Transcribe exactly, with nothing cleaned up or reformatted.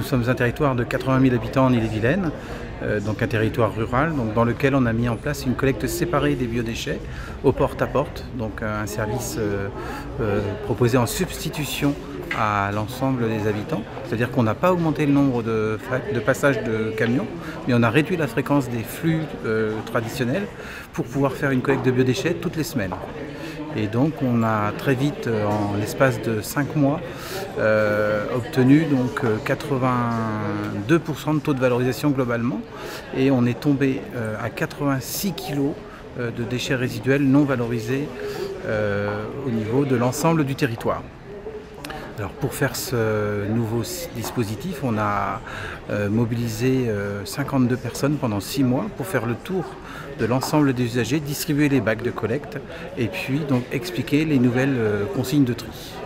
sommes un territoire de quatre-vingt mille habitants en Ille-et-Vilaine, euh, donc un territoire rural, donc dans lequel on a mis en place une collecte séparée des biodéchets au porte-à-porte, donc un service euh, euh, proposé en substitution à l'ensemble des habitants. C'est-à-dire qu'on n'a pas augmenté le nombre de, de passages de camions, mais on a réduit la fréquence des flux euh, traditionnels pour pouvoir faire une collecte de biodéchets toutes les semaines. Et donc on a très vite, en l'espace de cinq mois, euh, obtenu donc quatre-vingt-deux pour cent de taux de valorisation globalement, et on est tombé euh, à quatre-vingt-six kilos euh, de déchets résiduels non valorisés euh, au niveau de l'ensemble du territoire. Alors pour faire ce nouveau dispositif, on a euh, mobilisé euh, cinquante-deux personnes pendant six mois pour faire le tour de l'ensemble des usagers, distribuer les bacs de collecte et puis donc expliquer les nouvelles euh, consignes de tri.